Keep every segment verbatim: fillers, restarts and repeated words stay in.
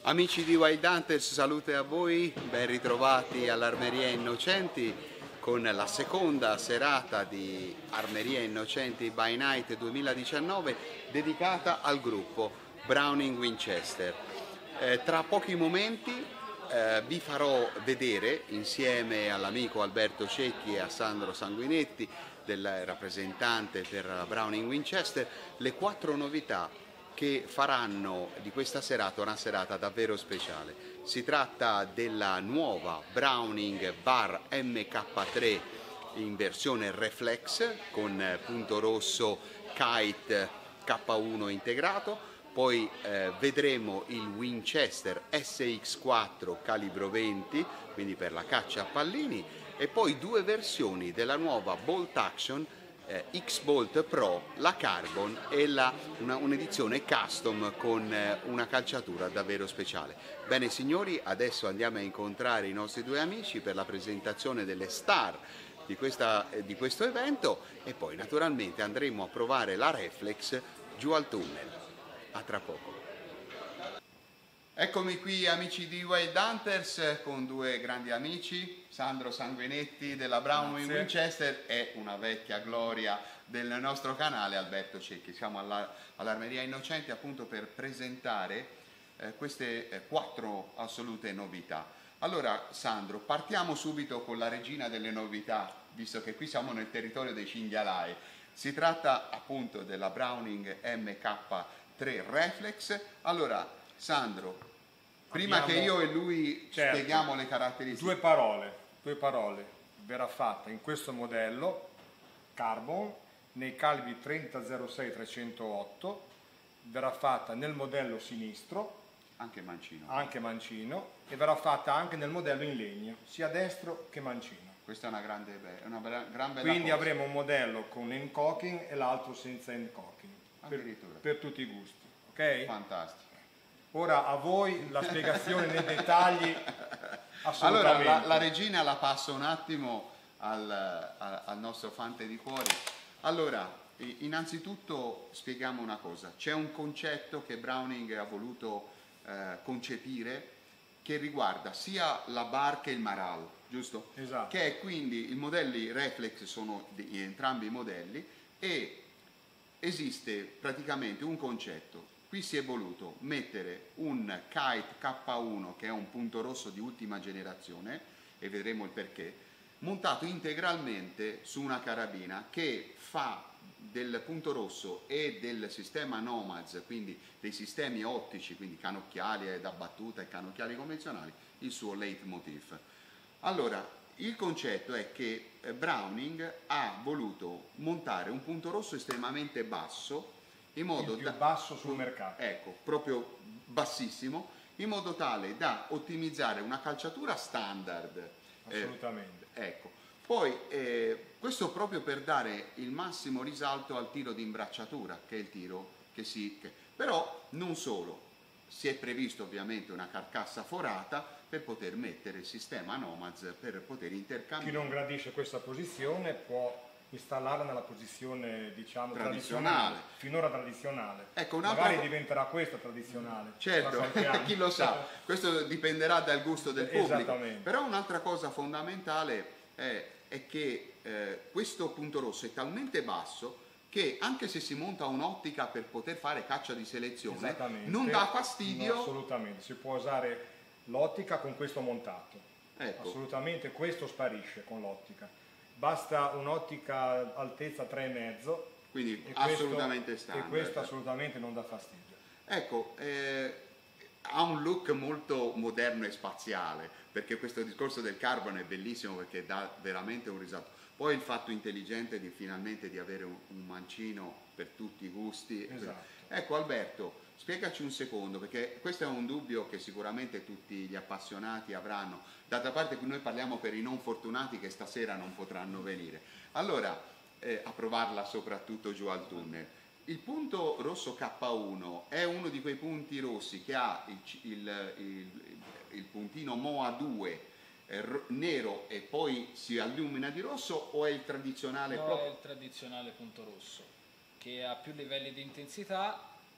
Amici di Wild Hunters, salute a voi, ben ritrovati all'Armeria Innocenti con la seconda serata di Armeria Innocenti by Night duemiladiciannove dedicata al gruppo Browning Winchester. Eh, tra pochi momenti eh, vi farò vedere, insieme all'amico Alberto Cecchi e a Sandro Sanguinetti, del rappresentante per la Browning Winchester, le quattro novità che faranno di questa serata una serata davvero speciale. Si tratta della nuova Browning Bar M K tre in versione Reflex con punto rosso Kite K uno integrato, poi eh, vedremo il Winchester S X quattro calibro venti, quindi per la caccia a pallini, e poi due versioni della nuova Bolt Action Eh, X-Bolt Pro, la Carbon e un'edizione un custom con eh, una calciatura davvero speciale. Bene signori, adesso andiamo a incontrare i nostri due amici per la presentazione delle star di, questa, eh, di questo evento e poi naturalmente andremo a provare la Reflex giù al tunnel. A tra poco. Eccomi qui amici di Wild Hunters con due grandi amici, Sandro Sanguinetti della Browning Winchester e una vecchia gloria del nostro canale, Alberto Cecchi. Siamo all'Armeria Innocenti appunto per presentare eh, queste eh, quattro assolute novità. Allora Sandro, partiamo subito con la regina delle novità, visto che qui siamo nel territorio dei cinghialai. Si tratta appunto della Browning M K tre Reflex. Allora Sandro, prima Abbiamo, che io e lui certo, spieghiamo le caratteristiche. Due parole, due parole. Verrà fatta in questo modello Carbon nei calibri trenta zero sei trecentotto, verrà fatta nel modello sinistro, anche mancino. anche mancino, e verrà fatta anche nel modello in legno, sia destro che mancino. Questa è una grande, una gran bella Quindi cosa. avremo un modello con end cocking e l'altro senza end cocking, per, per tutti i gusti. Okay? Fantastico. Ora a voi la spiegazione nei dettagli. Allora la, la regina la passo un attimo al, al, al nostro fante di cuore. Allora, innanzitutto spieghiamo una cosa. C'è un concetto che Browning ha voluto eh, concepire che riguarda sia la bar che il maral, giusto? Esatto. Che è quindi i modelli Reflex sono di entrambi i modelli e esiste praticamente un concetto. Qui si è voluto mettere un Kite K uno che è un punto rosso di ultima generazione e vedremo il perché, montato integralmente su una carabina che fa del punto rosso e del sistema Nomads, quindi dei sistemi ottici, quindi canocchiali da battuta e canocchiali convenzionali, il suo leitmotiv. Allora, il concetto è che Browning ha voluto montare un punto rosso estremamente basso, in modo il più da, basso sul mercato. Ecco, proprio bassissimo, in modo tale da ottimizzare una calciatura standard. Assolutamente. Eh, ecco. Poi eh, questo proprio per dare il massimo risalto al tiro di imbracciatura, che è il tiro che si... Che, però non solo, si è previsto ovviamente una carcassa forata per poter mettere il sistema Nomads, per poter intercambiare. Chi non gradisce questa posizione può installarla nella posizione, diciamo, tradizionale, tradizionale, finora tradizionale. Ecco, magari diventerà questa tradizionale. Certo, chi lo sa, questo dipenderà dal gusto del pubblico. Esattamente. Però un'altra cosa fondamentale è, è che eh, questo punto rosso è talmente basso che anche se si monta un'ottica per poter fare caccia di selezione non dà fastidio. No, assolutamente, si può usare l'ottica con questo montato. Ecco. Assolutamente, questo sparisce con l'ottica. Basta un'ottica altezza tre virgola cinque, quindi e assolutamente questo, standard. E questo assolutamente non dà fastidio. Ecco, eh, ha un look molto moderno e spaziale, perché questo discorso del carbon è bellissimo perché dà veramente un risalto. Poi il fatto intelligente di finalmente di avere un, un mancino per tutti i gusti. Esatto. Ecco Alberto, spiegaci un secondo, perché questo è un dubbio che sicuramente tutti gli appassionati avranno. D'altra parte qui noi parliamo per i non fortunati che stasera non potranno venire. Allora, eh, a provarla soprattutto giù al tunnel. Il punto rosso K uno è uno di quei punti rossi che ha il, il, il, il puntino M O A due eh, nero e poi si illumina di rosso, o è il tradizionale? No, è il tradizionale punto rosso, che ha più livelli di intensità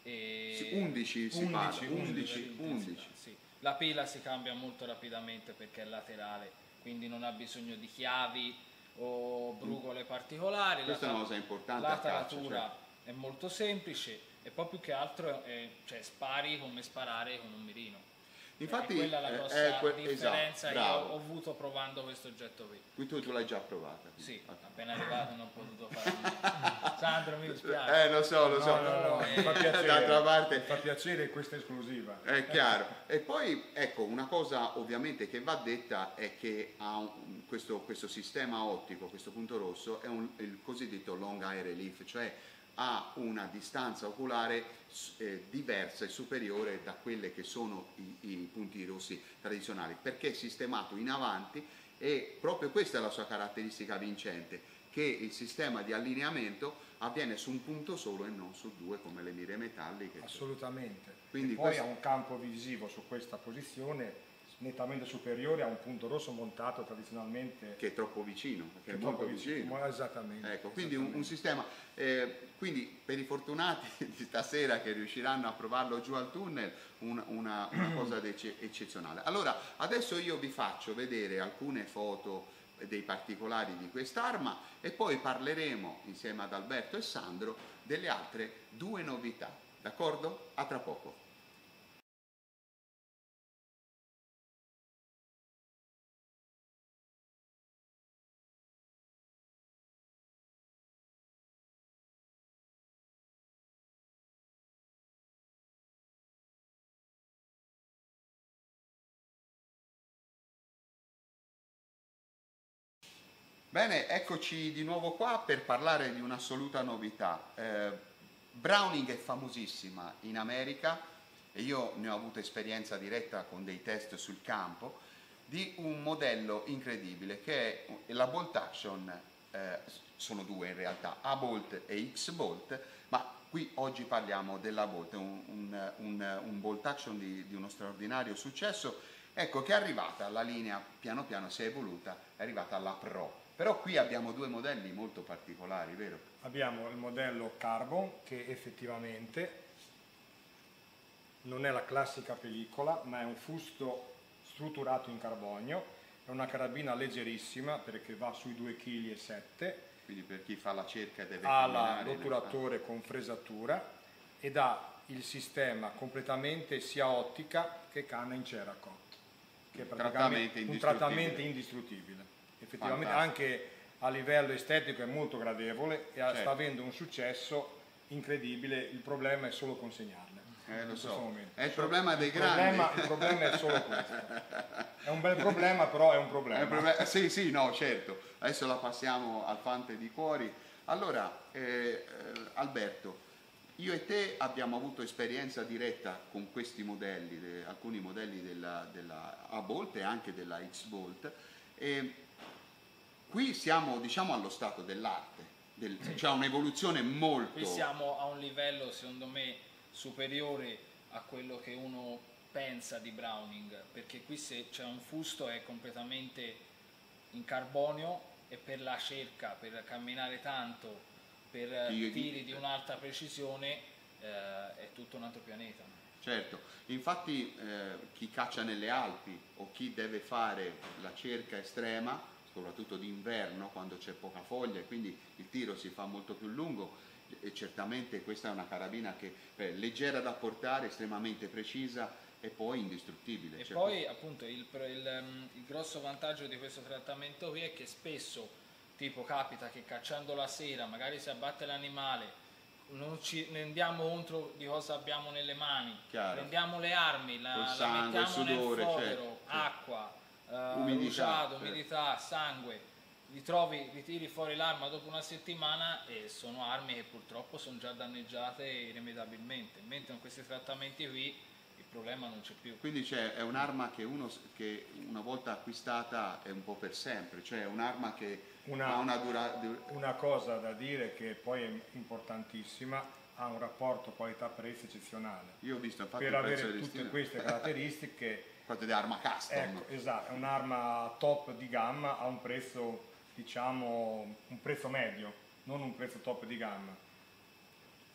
E Sì, undici si undici, parla, undici, undici, undici. sì. La pila si cambia molto rapidamente perché è laterale, quindi non ha bisogno di chiavi o brugole particolari. Questa la, è una cosa importante la a calcio, taratura certo. è molto semplice e poi più che altro è, cioè, spari come sparare con un mirino. Infatti, è quella la eh, grossa è que- differenza esatto, che io bravo. ho avuto provando questo oggetto qui. Quindi tu, tu l'hai già provata? Sì, Ok. appena arrivato non ho potuto fare niente. Sandro, mi dispiace. Eh, lo so, lo No, so. no, no, mi fa Eh, piacere, D'altra parte, mi fa piacere questa esclusiva. è chiaro. E poi, ecco, una cosa ovviamente che va detta è che ha un- questo, questo sistema ottico, questo punto rosso, è un- il cosiddetto long eye relief, cioè ha una distanza oculare eh, diversa e superiore da quelle che sono i, i punti rossi tradizionali, perché è sistemato in avanti e proprio questa è la sua caratteristica vincente, che il sistema di allineamento avviene su un punto solo e non su due come le mire metalliche. Assolutamente. Quindi e poi questo- ha un campo visivo su questa posizione nettamente superiore a un punto rosso montato tradizionalmente, che è troppo vicino, che, che è è molto troppo vicino. vicino. Esattamente. Ecco, quindi un, un esattamente. sistema, eh, quindi per i fortunati di stasera che riusciranno a provarlo giù al tunnel, un- una, una cosa d'ecce- eccezionale. Allora, adesso io vi faccio vedere alcune foto dei particolari di quest'arma e poi parleremo insieme ad Alberto e Sandro delle altre due novità, d'accordo? A tra poco. Bene, eccoci di nuovo qua per parlare di un'assoluta novità. Eh, Browning è famosissima in America e io ne ho avuto esperienza diretta con dei test sul campo di un modello incredibile che è la bolt action, eh, sono due in realtà, A-bolt e X-bolt, ma qui oggi parliamo della bolt, un, un, un, un bolt action di, di uno straordinario successo. Ecco che è arrivata la linea, piano piano si è evoluta, è arrivata alla Pro. Però qui abbiamo due modelli molto particolari, vero? Abbiamo il modello Carbon che effettivamente non è la classica pellicola, ma è un fusto strutturato in carbonio, è una carabina leggerissima perché va sui due virgola sette chili, Quindi per chi fa la cerca deve ha camminare. l'otturatore con fresatura ed ha il sistema completamente sia ottica che canna in ceracote, che è praticamente un trattamento indistruttibile. Effettivamente Fantastico. anche a livello estetico è molto gradevole e Certo. sta avendo un successo incredibile, il problema è solo consegnarle. Eh, lo in so, questo momento. è il problema dei il grandi. Problema, il problema è solo questo. È un bel problema, però è un problema. È un problema. Sì, sì, no, certo. Adesso la passiamo al Fante di Cuori. Allora, eh, eh, Alberto, io e te abbiamo avuto esperienza diretta con questi modelli, de- alcuni modelli della, della A-Bolt e anche della X-Bolt. E qui siamo, diciamo, allo stato dell'arte, del, c'è un'evoluzione molto... Qui siamo a un livello secondo me superiore a quello che uno pensa di Browning, perché qui se c'è un fusto è completamente in carbonio e per la cerca, per camminare tanto, per Io- tiri di un'alta precisione eh, è tutto un altro pianeta. Certo, infatti eh, chi caccia nelle Alpi o chi deve fare la cerca estrema, soprattutto d'inverno quando c'è poca foglia e quindi il tiro si fa molto più lungo, e certamente questa è una carabina che è leggera da portare, estremamente precisa e poi indistruttibile. E Cioè, poi appunto il, il, il grosso vantaggio di questo trattamento qui è che spesso tipo capita che cacciando la sera magari si abbatte l'animale, non ci rendiamo conto di cosa abbiamo nelle mani, Chiaro. prendiamo le armi, la, Col la sangue, mettiamo sudore, nel fodero, certo, certo. acqua, eh, Umidità, ruciato, certo. umidità, sangue, li trovi, li tiri fuori l'arma dopo una settimana e sono armi che purtroppo sono già danneggiate irrimediabilmente, mentre in questi trattamenti qui il problema non c'è più. Quindi c'è, è un'arma che, uno, che una volta acquistata è un po' per sempre, cioè è un'arma che Una, ha una durata... una cosa da dire che poi è importantissima, ha un rapporto qualità-prezzo eccezionale. Io ho visto infatti Per il prezzo avere del tutte listino. queste caratteristiche, Quanto di arma custom. ecco, esatto, è un'arma top di gamma a un prezzo, diciamo, un prezzo medio, non un prezzo top di gamma.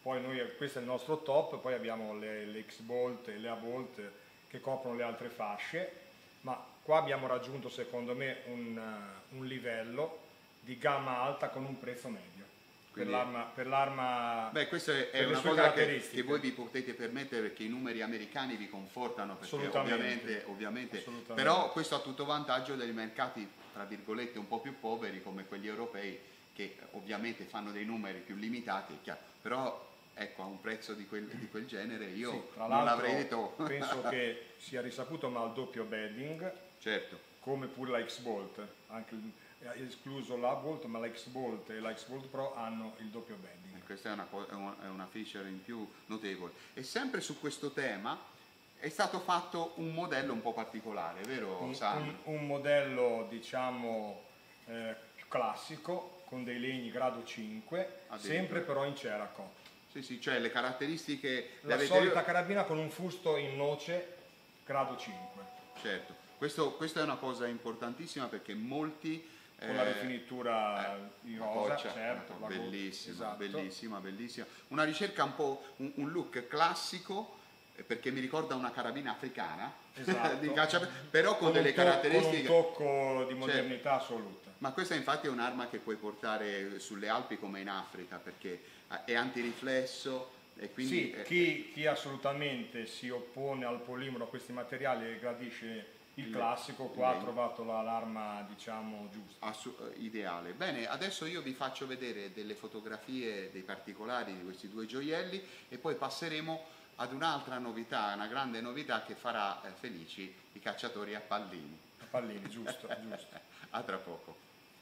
poi noi, questo è il nostro top, poi abbiamo le, le X-Bolt e le A-Bolt che coprono le altre fasce, ma qua abbiamo raggiunto secondo me un, uh, un livello di gamma alta con un prezzo medio. Quindi, per l'arma, beh, questa è, è una cosa che, che voi vi potete permettere, perché i numeri americani vi confortano, perché ovviamente, ovviamente però questo ha tutto vantaggio dei mercati tra virgolette un po' più poveri come quelli europei, che ovviamente fanno dei numeri più limitati, è chiaro, però ecco, a un prezzo di quel, di quel genere io sì, non l'avrei detto. Penso che sia risaputo, ma al doppio bedding, certo, come pure la X-Bolt, anche escluso la Bolt, ma la X-Bolt e la X-Bolt Pro hanno il doppio bedding. E questa è una, è una feature in più notevole. E sempre su questo tema è stato fatto un modello un po' particolare, vero un, Sandro? Un, un modello diciamo eh, più classico, con dei legni grado cinque, sempre però in Cerakote. Sì, sì, cioè le caratteristiche... La le solita avete... carabina con un fusto in noce grado cinque. Certo, questo, questa è una cosa importantissima perché molti... Con la rifinitura eh, in rosa, coccia, certo, ecco, bellissima, esatto. bellissima, bellissima. Una ricerca un po', un, un look classico, perché mi ricorda una carabina africana, esatto. di caccia, però con, con delle tocco, caratteristiche... Con un tocco di modernità certo. assoluta. Ma questa infatti è un'arma che puoi portare sulle Alpi come in Africa, perché è antiriflesso e quindi... Sì, è, chi, chi assolutamente si oppone al polimero, a questi materiali e gradisce il classico, qua ha trovato l'arma diciamo giusta. Assu ideale. Bene, adesso io vi faccio vedere delle fotografie dei particolari di questi due gioielli e poi passeremo ad un'altra novità, una grande novità che farà eh, felici i cacciatori a pallini. A pallini, giusto, giusto. A tra poco.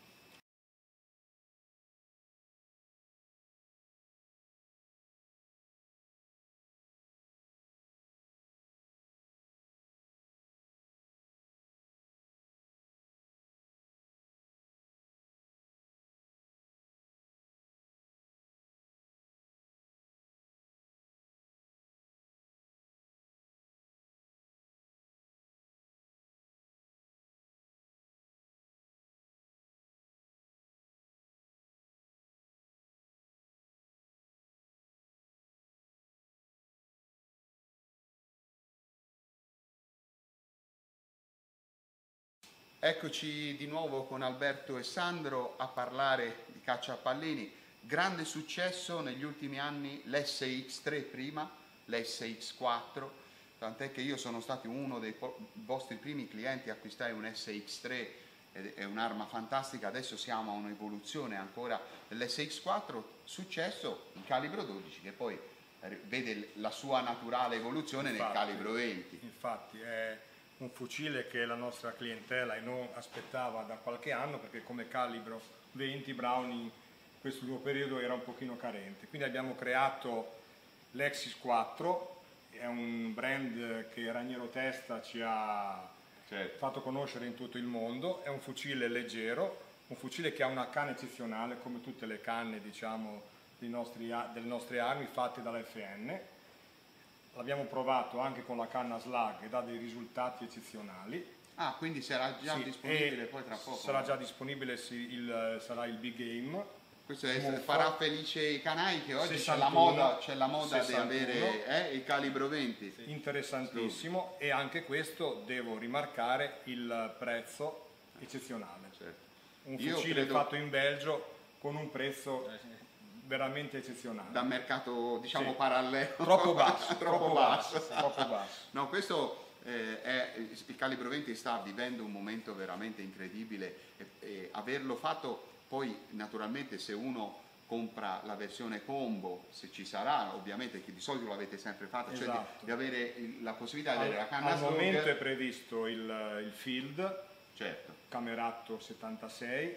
Eccoci di nuovo con Alberto e Sandro a parlare di caccia a pallini. Grande successo negli ultimi anni l'S X tre prima, l'S X quattro, tant'è che io sono stato uno dei vostri primi clienti a acquistare un S X tre, è un'arma fantastica. Adesso siamo a un'evoluzione ancora dell'S X quattro, successo in calibro dodici, che poi vede la sua naturale evoluzione infatti, nel calibro venti. Infatti è un fucile che la nostra clientela e non aspettava da qualche anno, perché come calibro venti Browning in questo nuovo periodo era un pochino carente. Quindi abbiamo creato l'X quattro, è un brand che Raniero Testa ci ha certo. fatto conoscere in tutto il mondo. È un fucile leggero, un fucile che ha una canna eccezionale, come tutte le canne diciamo dei nostri, delle nostre armi fatte dalla F N. L'abbiamo provato anche con la canna Slug e dà dei risultati eccezionali. Ah, quindi sarà già sì, disponibile poi tra poco? Sarà già disponibile, sì, il, sarà il Big Game. Questo è, farà felice i canai, che oggi c'è la moda, c'è la moda di avere eh, il calibro venti. Sì. Interessantissimo, sì. E anche questo devo rimarcare il prezzo eccezionale. Certo. Un fucile credo... fatto in Belgio con un prezzo... veramente eccezionale. Da mercato diciamo sì. parallelo. Troppo basso. troppo, troppo basso. basso. troppo basso. No, questo eh, è, il calibro venti sta vivendo un momento veramente incredibile e, e averlo fatto poi naturalmente se uno compra la versione combo, se ci sarà ovviamente, che di solito l'avete sempre fatto, esatto. cioè di, di avere il, la possibilità di avere la canna Al slug. Momento è previsto il, il Field, certo. Cameratto settantasei,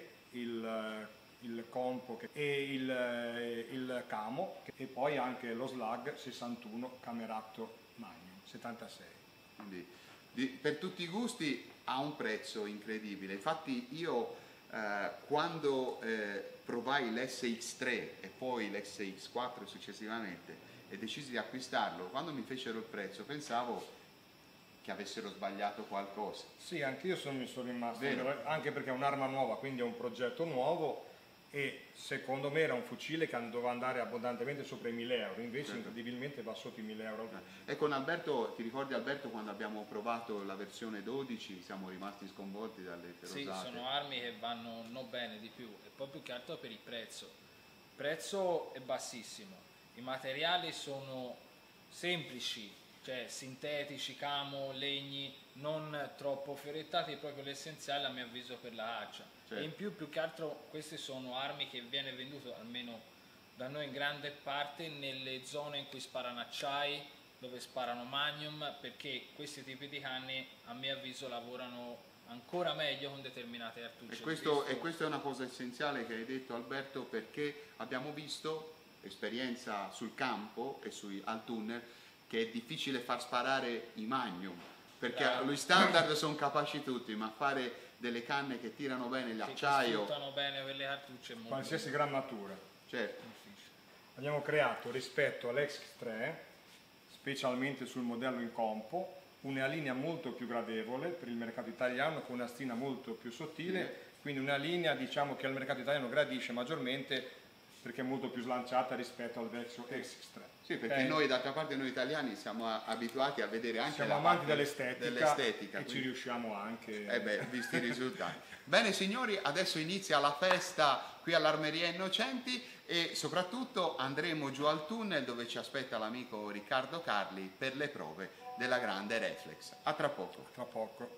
il il compo e il, il camo e poi anche lo slug sessantuno Cameratto Magnum settantasei. Quindi, di, per tutti i gusti ha un prezzo incredibile. Infatti io eh, quando eh, provai l'S X tre e poi l'S X quattro successivamente e decisi di acquistarlo, quando mi fecero il prezzo pensavo che avessero sbagliato qualcosa. Sì, anche io sono, mi sono rimasto, Vero. anche perché è un'arma nuova, quindi è un progetto nuovo. e secondo me era un fucile che doveva andare abbondantemente sopra i mille euro, invece certo. incredibilmente va sotto i mille euro. E con Alberto, ti ricordi Alberto quando abbiamo provato la versione dodici siamo rimasti sconvolti dalle ferrosate? Sì, sono armi che vanno non bene di più, e poi più che altro per il prezzo. Il prezzo è bassissimo, i materiali sono semplici, cioè sintetici, camo, legni, non troppo fiorettati, proprio l'essenziale a mio avviso per la caccia. Certo. E in più, più che altro, queste sono armi che viene venduto almeno da noi in grande parte nelle zone in cui sparano acciai, dove sparano magnum, perché questi tipi di canne a mio avviso lavorano ancora meglio con determinate cartucce. E, questo, e questa è una cosa essenziale che hai detto Alberto, perché abbiamo visto, esperienza sul campo e sui, al tunnel, che è difficile far sparare i magnum, perché Bravo. Lui standard sono capaci tutti, ma fare delle canne che tirano bene l'acciaio, che sfruttano bene quelle cartucce è molto Qualsiasi difficile. grammatura. certo. Abbiamo creato rispetto all'X tre, specialmente sul modello in compo, una linea molto più gradevole per il mercato italiano, con una stina molto più sottile, quindi una linea diciamo che il mercato italiano gradisce maggiormente perché è molto più slanciata rispetto al vecchio X tre. Sì, perché Okay? noi d'altra parte noi italiani siamo a- abituati a vedere anche Siamo la amanti parte dell'estetica, dell'estetica, e ci quindi- riusciamo anche. Eh beh, visti i risultati. Bene signori, adesso inizia la festa qui all'Armeria Innocenti e soprattutto andremo giù al tunnel dove ci aspetta l'amico Riccardo Carli per le prove della grande reflex. A tra poco. Tra poco.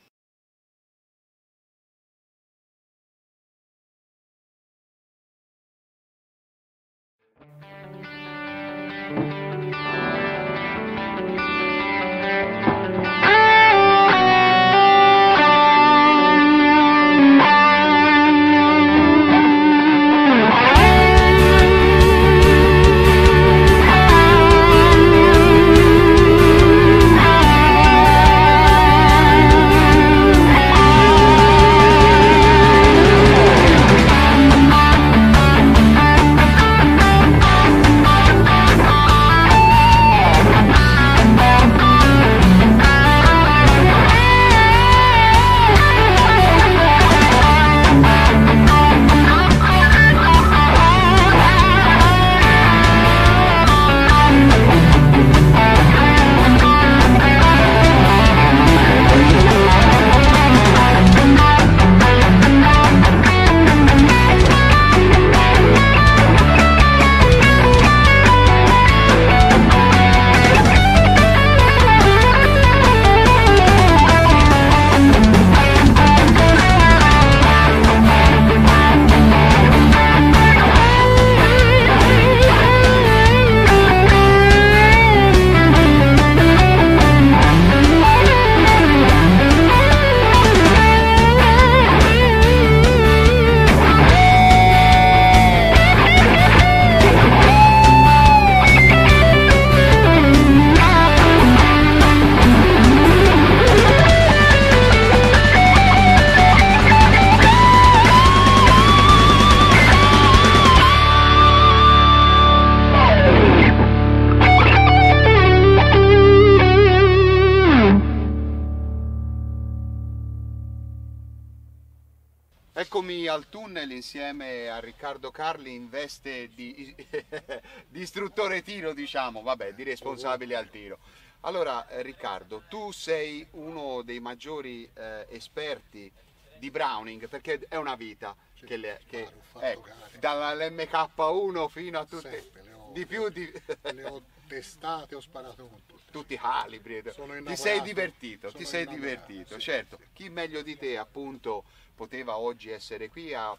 Eccomi al tunnel insieme a Riccardo Carli in veste di, di istruttore tiro, diciamo, vabbè, di responsabile al tiro. Allora eh, Riccardo, tu sei uno dei maggiori eh, esperti di Browning, perché è una vita Sì, che, le, che sparo, ho fatto ecco, gare. dall'M K uno fino a tutte, Sempre, le ho- di più di Le ho testate, ho sparato con tutte. tutti i calibri. Sono Ti innamorato. sei divertito, Sono ti sei innamorato, divertito, sì, certo. sì. Chi meglio di te appunto poteva oggi essere qui a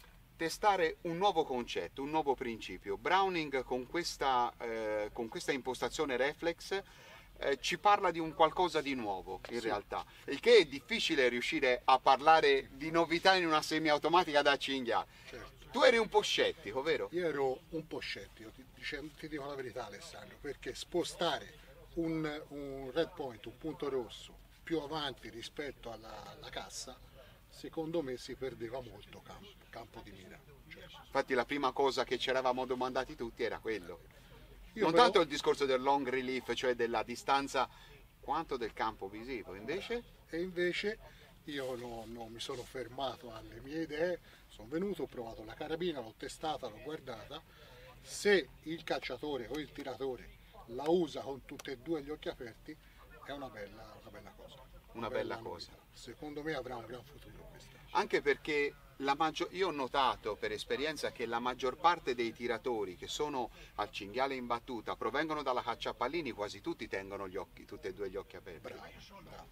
testare un nuovo concetto, un nuovo principio. Browning con questa, eh, con questa impostazione reflex eh, ci parla di un qualcosa di nuovo in Sì. realtà, il che è difficile riuscire a parlare di novità in una semiautomatica da cinghiale. Certo. Tu eri un po' scettico, vero? Io ero un po' scettico, ti, dice- ti dico la verità Alessandro, perché spostare un, un red point, un punto rosso, più avanti rispetto alla, alla cassa, secondo me si perdeva molto campo, campo di mira. Cioè, Infatti la prima cosa che ci eravamo domandati tutti era quello. io Non però- tanto il discorso del long relief, cioè della distanza, quanto del campo visivo, invece E invece io no- non mi sono fermato alle mie idee, sono venuto, ho provato la carabina, l'ho testata, l'ho guardata. Se il cacciatore o il tiratore la usa con tutti e due gli occhi aperti è una bella, una bella cosa. Una bella cosa. novità. Secondo me avrà un gran futuro questa. Anche perché la maggior- io ho notato per esperienza che la maggior parte dei tiratori che sono al cinghiale in battuta provengono dalla caccia a pallini, quasi tutti tengono gli occhi, tutti e due gli occhi aperti. Bravo, bravo.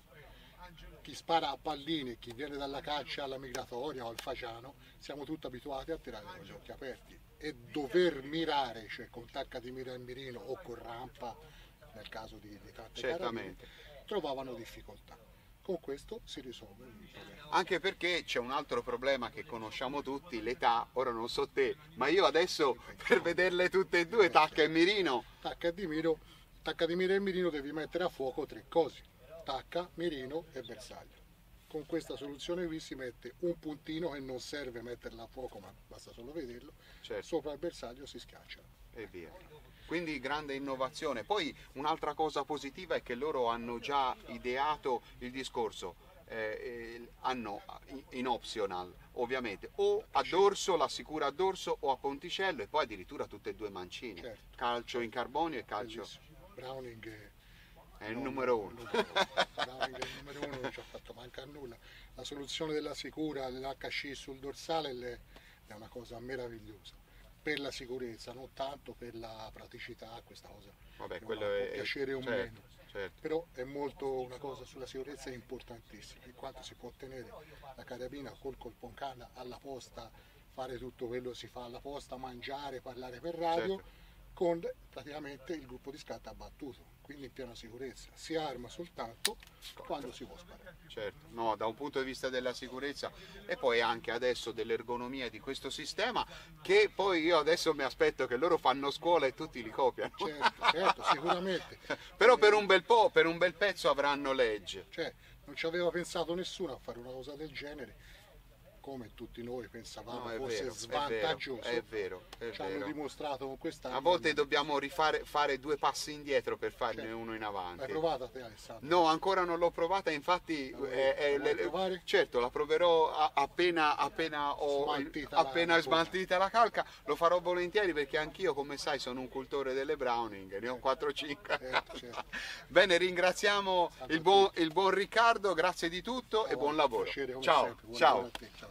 Chi spara a pallini, chi viene dalla caccia alla migratoria o al fagiano, siamo tutti abituati a tirare con gli occhi aperti e dover mirare, cioè con tacca di mira e mirino o con rampa, nel caso di, di tante Certamente. carabine, trovavano difficoltà. Con questo si risolve il problema. Anche perché c'è un altro problema che conosciamo tutti, l'età. Ora non so te, ma io adesso per vederle tutte e due, tacca e mirino, Tacca di miro, tacca di mira e mirino devi mettere a fuoco tre cose: tacca, mirino e bersaglio. Con questa soluzione qui si mette un puntino che non serve metterla a fuoco, ma basta solo vederlo, certo, sopra il bersaglio si schiaccia. e via. Quindi grande innovazione. Poi un'altra cosa positiva è che loro hanno già ideato il discorso, eh, eh, hanno in optional ovviamente o a dorso, la sicura a dorso o a ponticello, e poi addirittura tutte e due mancine, Certo. calcio in carbonio e calcio Bellissimo. Browning è, è il no, numero uno. numero uno. Browning è il numero uno, non ci ha fatto mancare nulla. La soluzione della sicura, l'H C sul dorsale le- è una cosa meravigliosa. Per la sicurezza, non tanto per la praticità, questa cosa Vabbè, non quello può è, piacere o certo, meno. certo. Però è molto una cosa sulla sicurezza importantissima, in quanto si può tenere la carabina col colpon canna alla posta, fare tutto quello che si fa alla posta, mangiare, parlare per radio, Certo. con praticamente il gruppo di scatta abbattuto, quindi in piena sicurezza. Si arma soltanto quando si può sparare. Certo, no, da un punto di vista della sicurezza e poi anche adesso dell'ergonomia di questo sistema, che poi io adesso mi aspetto che loro fanno scuola e tutti li copiano. Certo, certo, sicuramente. Però per un bel po', per un bel pezzo avranno legge. Cioè, non ci aveva pensato nessuno a fare una cosa del genere, come tutti noi pensavamo No, è fosse vero, svantaggioso. è vero, è Ci hanno vero. dimostrato con questa. A volte dobbiamo rifare fare due passi indietro per farne Certo. uno in L'hai avanti. provata te, Alessandro? No, ancora non l'ho provata, infatti La vuoi- è- è- la vuoi le- provare? certo, la proverò a- appena, appena ho Smaltita la- appena la smaltita la calca, lo farò volentieri perché anch'io, come sai, sono un cultore delle Browning, ne ho quattro cinque. Certo, certo. Bene, ringraziamo Salve il a buon, tutti. il buon Riccardo, grazie di tutto e buon lavoro. Piacere, come Ciao, sempre. Buon ciao. lavoro a te, ciao.